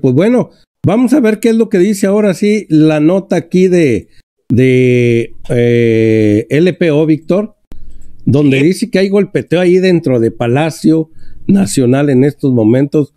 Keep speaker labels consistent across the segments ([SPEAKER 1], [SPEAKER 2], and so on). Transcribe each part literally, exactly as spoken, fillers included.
[SPEAKER 1] Pues bueno, vamos a ver qué es lo que dice ahora sí la nota aquí de, de eh, L P O, Víctor, donde sí dice que hay golpeteo ahí dentro de Palacio Nacional en estos momentos.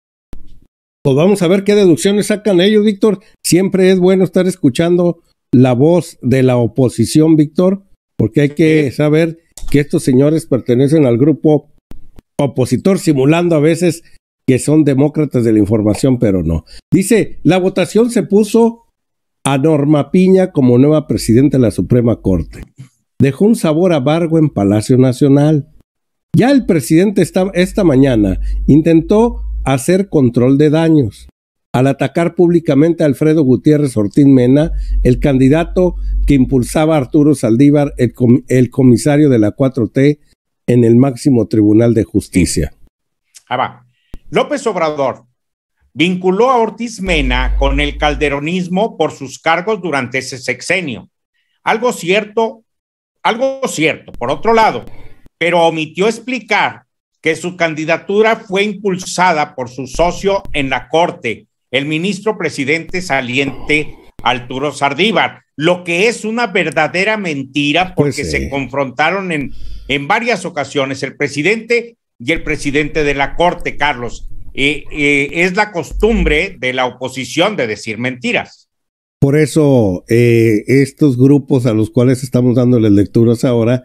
[SPEAKER 1] Pues vamos a ver qué deducciones sacan ellos, Víctor. Siempre es bueno estar escuchando la voz de la oposición, Víctor, porque hay que saber que estos señores pertenecen al grupo opositor, simulando a veces que son demócratas de la información, pero no. Dice, la votación se puso a Norma Piña como nueva presidenta de la Suprema Corte. Dejó un sabor amargo en Palacio Nacional. Ya el presidente esta, esta mañana intentó hacer control de daños al atacar públicamente a Alfredo Gutiérrez Ortiz Mena, el candidato que impulsaba a Arturo Saldívar, el, com el comisario de la cuatro T en el máximo tribunal de justicia.
[SPEAKER 2] Ah, va. López Obrador vinculó a Ortiz Mena con el calderonismo por sus cargos durante ese sexenio. Algo cierto, algo cierto, por otro lado, pero omitió explicar que su candidatura fue impulsada por su socio en la Corte, el ministro presidente saliente Arturo Saldívar, lo que es una verdadera mentira porque pues sí. se confrontaron en, en varias ocasiones el presidente y el presidente de la Corte, Carlos. Eh, eh, es la costumbre de la oposición de decir mentiras.
[SPEAKER 1] Por eso eh, estos grupos a los cuales estamos dándoles lecturas ahora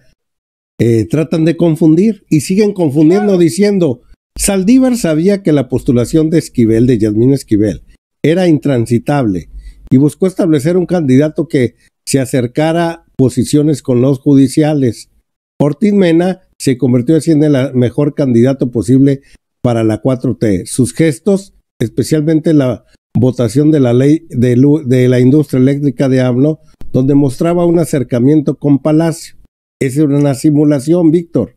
[SPEAKER 1] eh, tratan de confundir y siguen confundiendo, claro, diciendo Saldívar sabía que la postulación de Esquivel, de Yasmín Esquivel, era intransitable y buscó establecer un candidato que se acercara a posiciones con los judiciales. Ortiz Mena se convirtió así en el mejor candidato posible para la cuatro T. Sus gestos, especialmente la votación de la ley de, de la industria eléctrica de AMLO, donde mostraba un acercamiento con Palacio. Es una simulación, Víctor.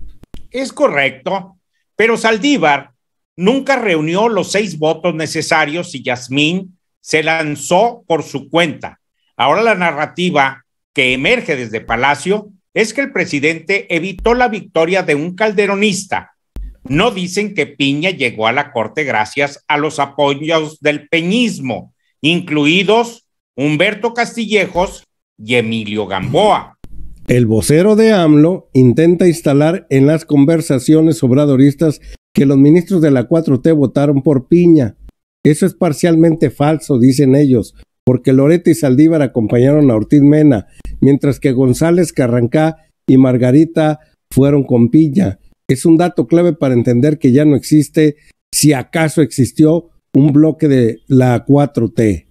[SPEAKER 2] Es correcto, pero Saldívar nunca reunió los seis votos necesarios y Yasmín se lanzó por su cuenta. Ahora la narrativa que emerge desde Palacio es que el presidente evitó la victoria de un calderonista. No dicen que Piña llegó a la Corte gracias a los apoyos del peñismo, incluidos Humberto Castillejos y Emilio Gamboa.
[SPEAKER 1] El vocero de AMLO intenta instalar en las conversaciones obradoristas que los ministros de la cuatro T votaron por Piña. Eso es parcialmente falso, dicen ellos, porque Loreto y Saldívar acompañaron a Ortiz Mena, mientras que González Carrancá y Margarita fueron con Piña. Es un dato clave para entender que ya no existe, si acaso existió, un bloque de la cuatro T.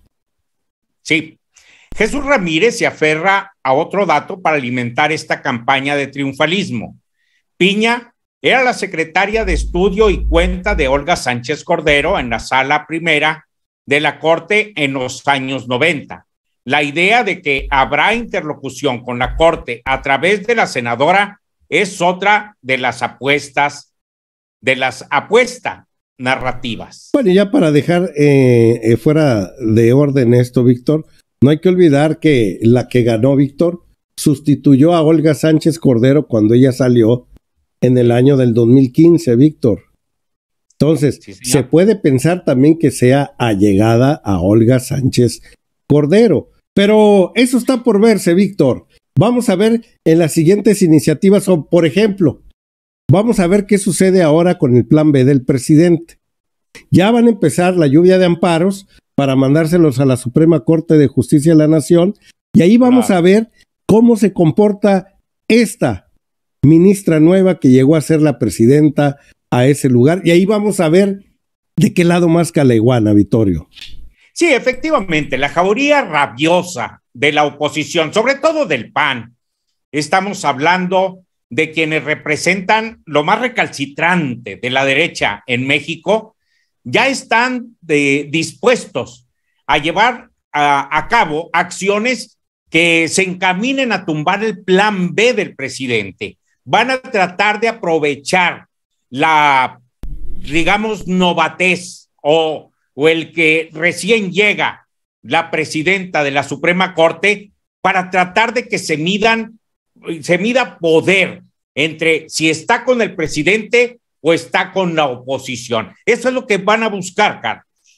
[SPEAKER 2] Sí. Jesús Ramírez se aferra a otro dato para alimentar esta campaña de triunfalismo. Piña era la secretaria de estudio y cuenta de Olga Sánchez Cordero en la sala primera de la Corte en los años noventa. La idea de que habrá interlocución con la Corte a través de la senadora es otra de las apuestas, de las apuestas narrativas.
[SPEAKER 1] Bueno, ya para dejar eh, eh, fuera de orden esto, Víctor, no hay que olvidar que la que ganó, Víctor, sustituyó a Olga Sánchez Cordero cuando ella salió en el año del dos mil quince, Víctor. Entonces, sí, se puede pensar también que sea allegada a Olga Sánchez Cordero, pero eso está por verse, Víctor. Vamos a ver en las siguientes iniciativas, o por ejemplo, vamos a ver qué sucede ahora con el plan B del presidente. Ya van a empezar la lluvia de amparos para mandárselos a la Suprema Corte de Justicia de la Nación, y ahí vamos claro. a ver cómo se comporta esta ministra nueva que llegó a ser la presidenta a ese lugar, y ahí vamos a ver de qué lado más caleguana, Vittorio.
[SPEAKER 2] Sí, efectivamente, la jauría rabiosa de la oposición, sobre todo del P A N. Estamos hablando de quienes representan lo más recalcitrante de la derecha en México, ya están de, dispuestos a llevar a, a cabo acciones que se encaminen a tumbar el plan B del presidente. Van a tratar de aprovechar la, digamos, novatez o, o el que recién llega la presidenta de la Suprema Corte para tratar de que se midan, se mida poder entre si está con el presidente o está con la oposición. Eso es lo que van a buscar, Carlos.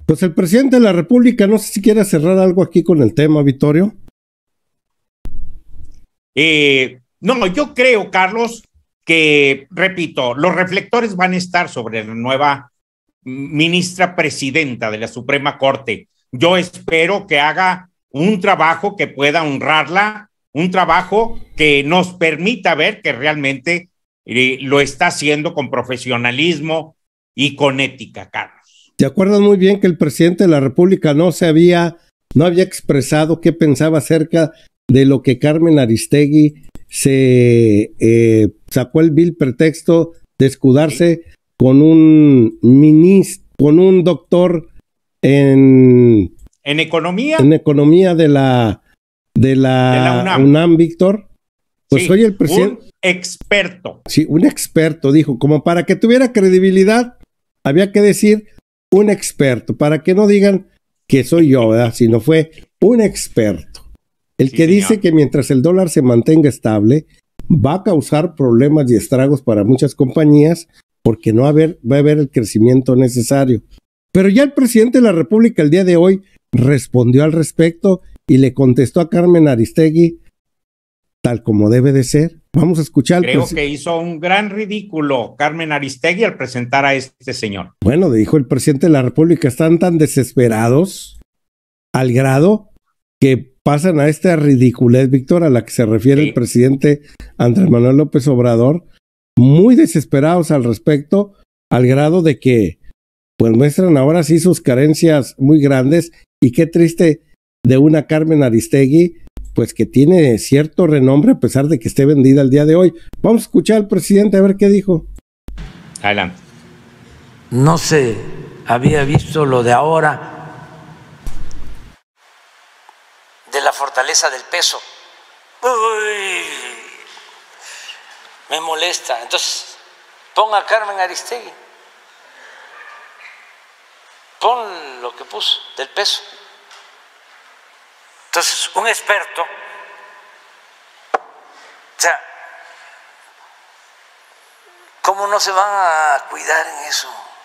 [SPEAKER 1] Pues el presidente de la República, no sé si quiere cerrar algo aquí con el tema, Vittorio.
[SPEAKER 2] Eh, no, yo creo, Carlos, que, repito, los reflectores van a estar sobre la nueva ministra presidenta de la Suprema Corte. Yo espero que haga un trabajo que pueda honrarla, un trabajo que nos permita ver que realmente eh, lo está haciendo con profesionalismo y con ética, Carlos.
[SPEAKER 1] ¿Te acuerdas muy bien que el presidente de la República no se había, no había expresado qué pensaba acerca de lo que Carmen Aristegui se eh, sacó el vil pretexto de escudarse sí. con un ministro, con un doctor en
[SPEAKER 2] en economía,
[SPEAKER 1] en economía de la de la,
[SPEAKER 2] de la UNAM.
[SPEAKER 1] UNAM, Víctor? Pues
[SPEAKER 2] sí,
[SPEAKER 1] hoy el presidente,
[SPEAKER 2] un experto.
[SPEAKER 1] Sí, un experto dijo, como para que tuviera credibilidad, había que decir un experto, para que no digan que soy yo, ¿verdad? Sino fue un experto. El
[SPEAKER 2] sí,
[SPEAKER 1] que
[SPEAKER 2] señor.
[SPEAKER 1] dice que mientras el dólar se mantenga estable, va a causar problemas y estragos para muchas compañías, porque no va a haber, va a haber el crecimiento necesario. Pero ya el presidente de la República el día de hoy respondió al respecto y le contestó a Carmen Aristegui tal como debe de ser. Vamos a escuchar.
[SPEAKER 2] Creo que hizo un gran ridículo Carmen Aristegui al presentar a este señor.
[SPEAKER 1] Bueno, dijo el presidente de la República, están tan desesperados al grado que pasan a esta ridiculez, Víctor, a la que se refiere sí. el presidente Andrés Manuel López Obrador, muy desesperados al respecto, al grado de que pues muestran ahora sí sus carencias muy grandes, y qué triste de una Carmen Aristegui, pues que tiene cierto renombre a pesar de que esté vendida el día de hoy. Vamos a escuchar al presidente a ver qué dijo.
[SPEAKER 2] Adelante.
[SPEAKER 3] No se había visto lo de ahora de la fortaleza del peso. Uy, me molesta. Entonces, pon a Carmen Aristegui. Pon lo que puso del peso. Entonces, un experto, o sea, ¿cómo no se van a cuidar en eso?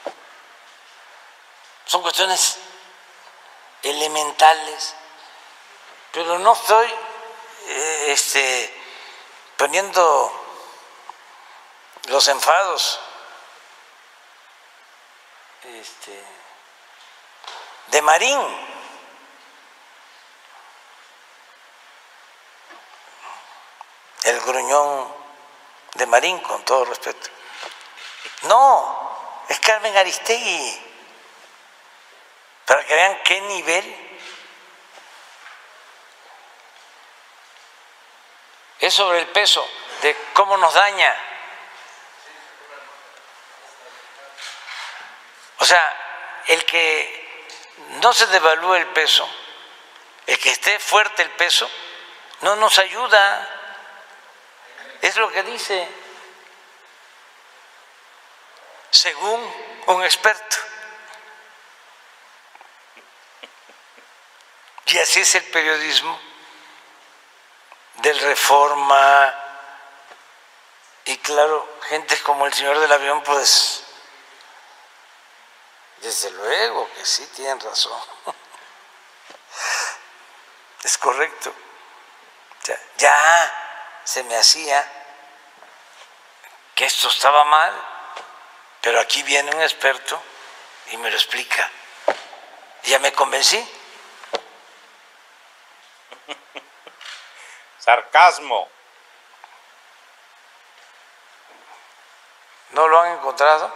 [SPEAKER 3] Son cuestiones elementales, pero no estoy eh, este, poniendo los enfados este, de Marín. El gruñón de Marín, con todo respeto. No, es Carmen Aristegui. Para que vean qué nivel es sobre el peso, de cómo nos daña. O sea, el que no se devalúe el peso, el que esté fuerte el peso, no nos ayuda. Es lo que dice, según un experto. Y así es el periodismo del Reforma. Y claro, gente como el señor del avión, pues, desde luego que sí tienen razón. Es correcto. O sea, ya se me hacía que esto estaba mal, pero aquí viene un experto y me lo explica. Y ya me convencí.
[SPEAKER 2] Sarcasmo.
[SPEAKER 3] ¿No lo han encontrado?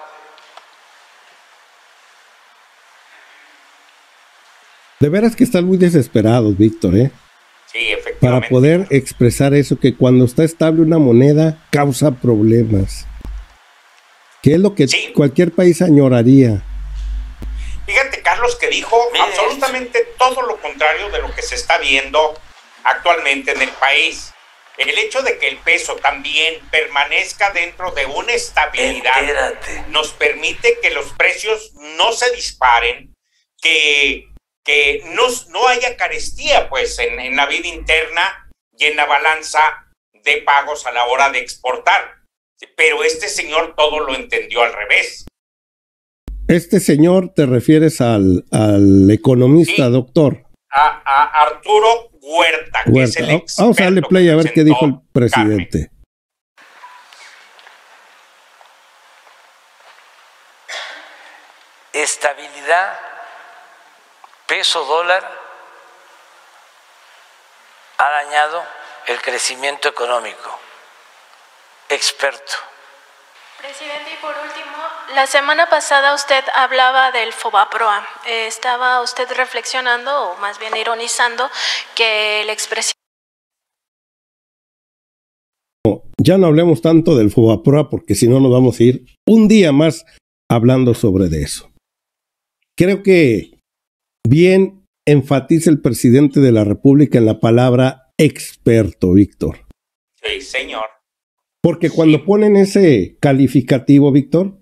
[SPEAKER 1] De veras que están muy desesperados, Víctor, ¿eh?
[SPEAKER 2] Sí, efectivamente.
[SPEAKER 1] Para poder expresar eso, que cuando está estable una moneda causa problemas. Que es lo que sí. cualquier país añoraría.
[SPEAKER 2] Fíjate, Carlos, que dijo Mire absolutamente esto. todo lo contrario de lo que se está viendo actualmente en el país. El hecho de que el peso también permanezca dentro de una estabilidad
[SPEAKER 3] Entérate.
[SPEAKER 2] nos permite que los precios no se disparen, que que no, no haya carestía pues en, en la vida interna y en la balanza de pagos a la hora de exportar. Pero este señor todo lo entendió al revés.
[SPEAKER 1] Este señor, ¿te refieres al, al economista, sí, doctor?
[SPEAKER 2] A, a Arturo Huerta, que Huerta. es el experto.
[SPEAKER 1] Vamos a darle play a ver qué dijo el presidente. Carmen.
[SPEAKER 3] Estabilidad, peso dólar ha dañado el crecimiento económico. Experto.
[SPEAKER 4] Presidente, y por último, la semana pasada usted hablaba del Fobaproa. Eh, ¿Estaba usted reflexionando, o más bien ironizando, que el expresidente...
[SPEAKER 1] Ya no hablemos tanto del Fobaproa, porque si no nos vamos a ir un día más hablando sobre de eso. Creo que bien enfatiza el presidente de la República en la palabra experto, Víctor.
[SPEAKER 2] Sí, señor.
[SPEAKER 1] Porque cuando ponen ese calificativo, Víctor,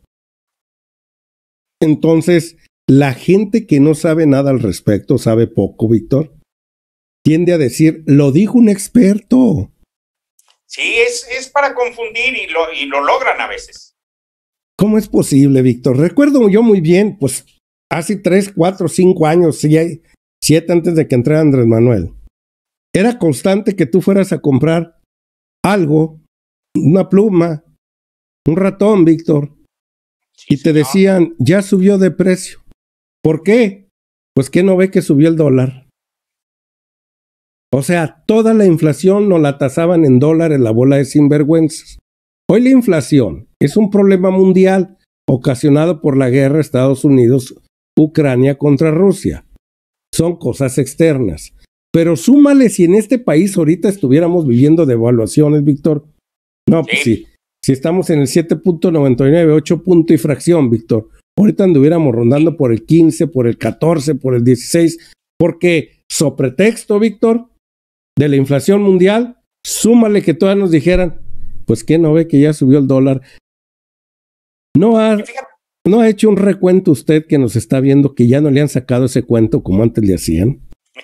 [SPEAKER 1] entonces la gente que no sabe nada al respecto, sabe poco, Víctor, tiende a decir, lo dijo un experto.
[SPEAKER 2] Sí, es, es para confundir y lo, y lo logran a veces.
[SPEAKER 1] ¿Cómo es posible, Víctor? Recuerdo yo muy bien, pues hace tres, cuatro, cinco años, siete antes de que entrara Andrés Manuel, era constante que tú fueras a comprar algo, una pluma, un ratón, Víctor, sí, y te señor. decían, ya subió de precio. ¿Por qué? Pues que no ve que subió el dólar. O sea, toda la inflación nos la tasaban en dólares, la bola de sinvergüenzas. Hoy la inflación es un problema mundial ocasionado por la guerra Estados Unidos-Ucrania contra Rusia. Son cosas externas. Pero súmale si en este país ahorita estuviéramos viviendo devaluaciones, Víctor. No, pues sí. sí. Si estamos en el siete punto noventa y nueve, ocho punto y fracción, Víctor. Ahorita anduviéramos rondando por el quince, por el catorce, por el dieciséis. Porque, so pretexto, Víctor, de la inflación mundial, súmale que todas nos dijeran, pues que no ve que ya subió el dólar. No ha, no ha hecho un recuento usted que nos está viendo que ya no le han sacado ese cuento como antes le hacían.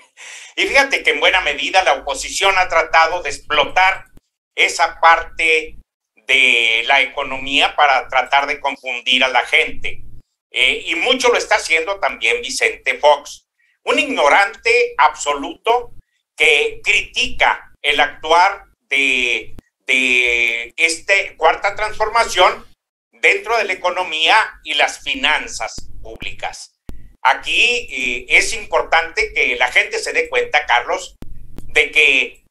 [SPEAKER 2] Y fíjate que en buena medida la oposición ha tratado de explotar esa parte de la economía para tratar de confundir a la gente. Eh, y mucho lo está haciendo también Vicente Fox, un ignorante absoluto que critica el actuar de, de esta cuarta transformación dentro de la economía y las finanzas públicas. Aquí eh, es importante que la gente se dé cuenta, Carlos, de que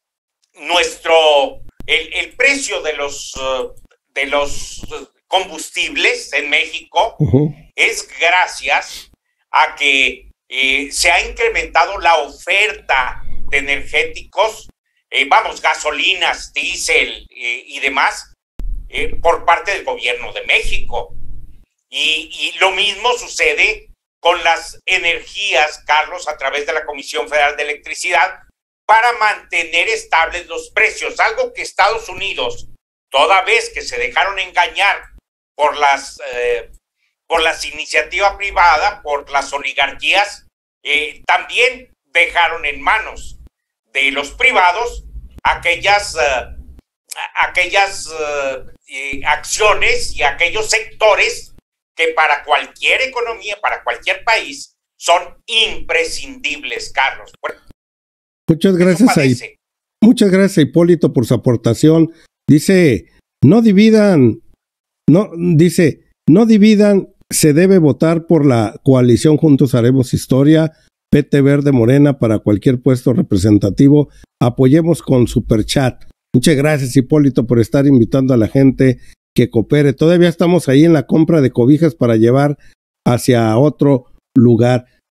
[SPEAKER 2] nuestro el, el precio de los uh, de los combustibles en México uh-huh. es gracias a que eh, se ha incrementado la oferta de energéticos, eh, vamos, gasolinas, diésel eh, y demás, eh, por parte del gobierno de México. Y, y lo mismo sucede con las energías, Carlos, a través de la Comisión Federal de Electricidad, para mantener estables los precios, algo que Estados Unidos, toda vez que se dejaron engañar por las, eh, por las iniciativas privadas, por las oligarquías, eh, también dejaron en manos de los privados aquellas, uh, aquellas uh, eh, acciones y aquellos sectores que para cualquier economía, para cualquier país, son imprescindibles, Carlos.
[SPEAKER 1] Muchas gracias, a, muchas gracias a Hipólito por su aportación. Dice, no dividan, no, dice, no dividan, se debe votar por la coalición Juntos Haremos Historia, P T Verde Morena para cualquier puesto representativo. Apoyemos con Superchat. Muchas gracias, Hipólito, por estar invitando a la gente que coopere. Todavía estamos ahí en la compra de cobijas para llevar hacia otro lugar.